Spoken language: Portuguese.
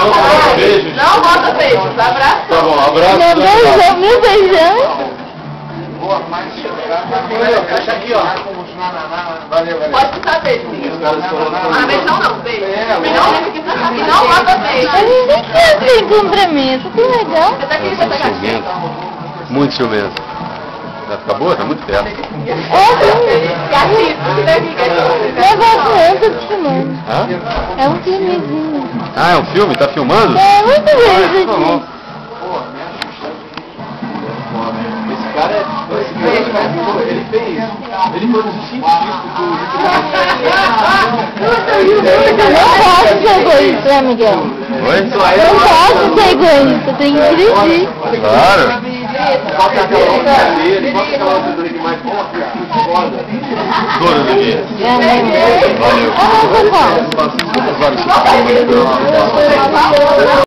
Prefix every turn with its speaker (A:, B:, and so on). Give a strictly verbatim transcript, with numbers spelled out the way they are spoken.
A: Não, não, beijos.
B: Não bota beijos, abraço.
A: Tá bom, abraço.
C: Meu beijão, meu beijão.
A: Fecha aqui, ó. Valeu, valeu.
B: Pode precisar beijo, sim.
A: Os caras foram-
B: Ah, beijão não, beijo. E não, e não bota beijo.
C: A gente quer assim cumprimento, que legal.
B: Você tá aqui, você tá aqui.
A: Ciumento. Muito ciumento. Vai ficar boa? Tá muito perto.
C: É assim.
B: Gatinho, você daqui, gatinho.
C: Eu gosto muito de filmando.
A: Hã?
C: É um filmezinho.
A: Ah, é um filme? Tá filmando?
C: É muito
A: Ah,
C: bem,
A: tá bom.
C: gente.
A: Esse cara é... Esse cara, ele fez... Ele foi um cientista
C: Não posso ser egoísta, né, Miguel?
A: Oi?
C: Não posso ser egoísta, tem que dirigir.
A: Claro. Bota aquela outra dele, bota aquela outra dele mais foda. Toda dele.
C: É, né?
A: Valeu.
C: Ah, não, não, não.
A: Quantas horas você tá?